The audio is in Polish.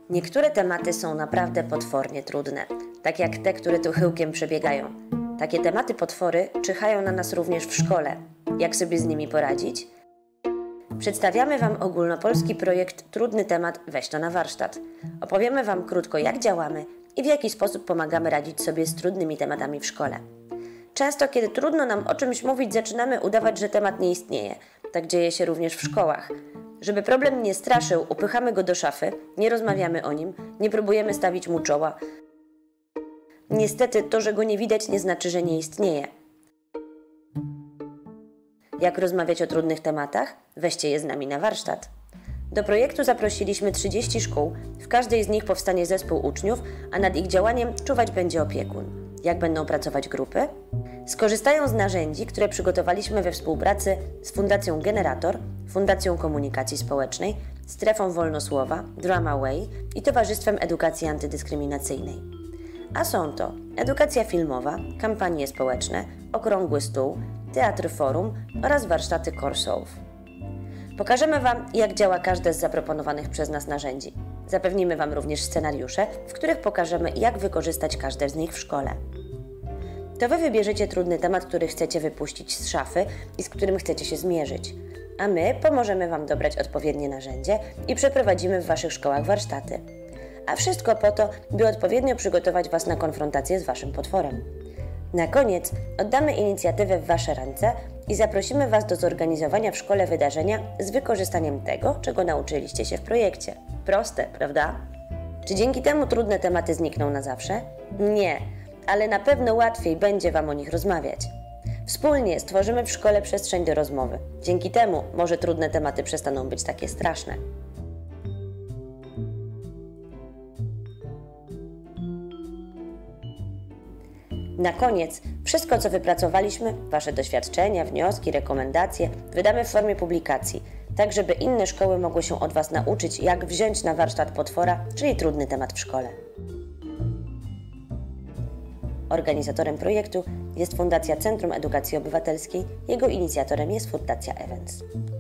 Niektóre tematy są naprawdę potwornie trudne, tak jak te, które tu chyłkiem przebiegają. Takie tematy potwory czyhają na nas również w szkole. Jak sobie z nimi poradzić? Przedstawiamy Wam ogólnopolski projekt Trudny temat, weź to na warsztat. Opowiemy Wam krótko, jak działamy i w jaki sposób pomagamy radzić sobie z trudnymi tematami w szkole. Często, kiedy trudno nam o czymś mówić, zaczynamy udawać, że temat nie istnieje. Tak dzieje się również w szkołach. Żeby problem nie straszył, upychamy go do szafy, nie rozmawiamy o nim, nie próbujemy stawić mu czoła. Niestety to, że go nie widać, nie znaczy, że nie istnieje. Jak rozmawiać o trudnych tematach? Weźcie je z nami na warsztat. Do projektu zaprosiliśmy 30 szkół, w każdej z nich powstanie zespół uczniów, a nad ich działaniem czuwać będzie opiekun. Jak będą pracować grupy? Skorzystają z narzędzi, które przygotowaliśmy we współpracy z Fundacją Generator, Fundacją Komunikacji Społecznej, Strefą Wolnosłowa, Drama Way i Towarzystwem Edukacji Antydyskryminacyjnej. A są to edukacja filmowa, kampanie społeczne, okrągły stół, teatr forum oraz warsztaty Corsoów. Pokażemy Wam, jak działa każde z zaproponowanych przez nas narzędzi. Zapewnimy Wam również scenariusze, w których pokażemy, jak wykorzystać każde z nich w szkole. To Wy wybierzecie trudny temat, który chcecie wypuścić z szafy i z którym chcecie się zmierzyć, a my pomożemy Wam dobrać odpowiednie narzędzie i przeprowadzimy w Waszych szkołach warsztaty. A wszystko po to, by odpowiednio przygotować Was na konfrontację z Waszym potworem. Na koniec oddamy inicjatywę w Wasze ręce i zaprosimy Was do zorganizowania w szkole wydarzenia z wykorzystaniem tego, czego nauczyliście się w projekcie. Proste, prawda? Czy dzięki temu trudne tematy znikną na zawsze? Nie, ale na pewno łatwiej będzie Wam o nich rozmawiać. Wspólnie stworzymy w szkole przestrzeń do rozmowy. Dzięki temu może trudne tematy przestaną być takie straszne. Na koniec wszystko, co wypracowaliśmy, Wasze doświadczenia, wnioski, rekomendacje wydamy w formie publikacji, tak żeby inne szkoły mogły się od Was nauczyć, jak wziąć na warsztat potwora, czyli trudny temat w szkole. Organizatorem projektu jest Fundacja Centrum Edukacji Obywatelskiej, jego inicjatorem jest Fundacja Evans.